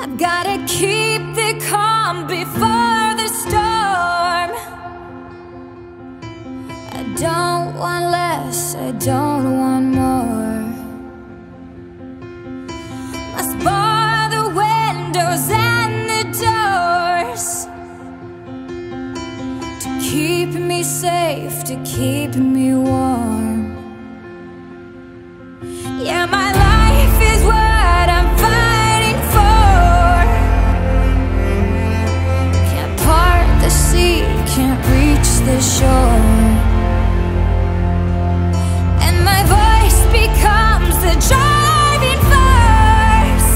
I've gotta keep the calm before the storm. I don't want less, I don't want more. Must bar the windows and the doors to keep me safe, to keep me warm. Yeah, my life is what I'm fighting for. Can't part the sea, can't reach the shore. And my voice becomes the driving force.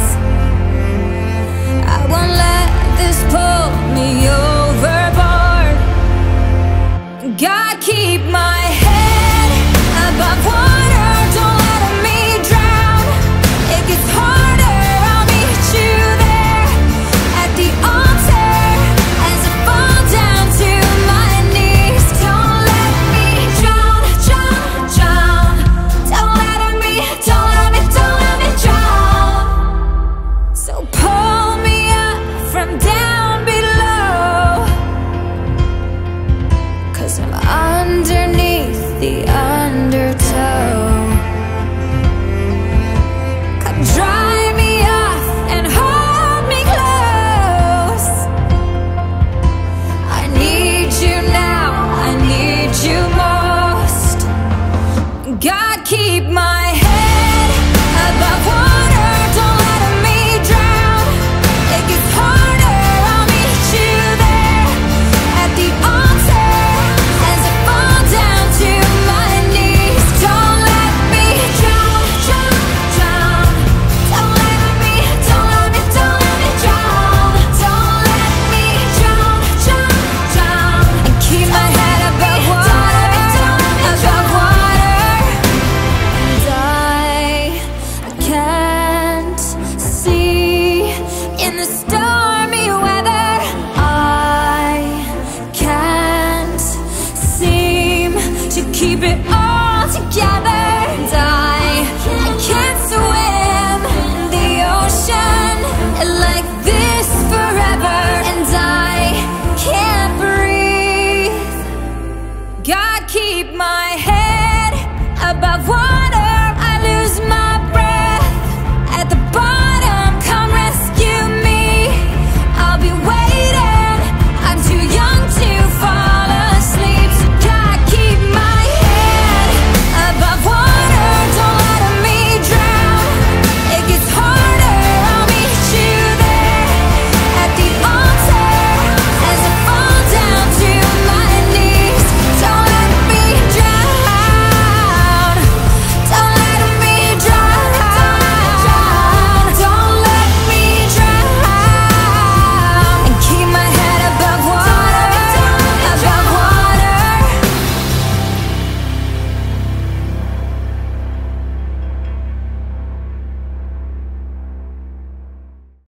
I won't let this pull me overboard. God, keep my head above water, don't let me drown. It gets harder, I'll meet you there at the altar as I fall down to my knees. Don't let me drown, drown, drown. Don't let me drown. So pull me up from down below, 'cause I'm underneath the undertow. Come dry me off and hold me close. I need you now, I need you most. God, keep my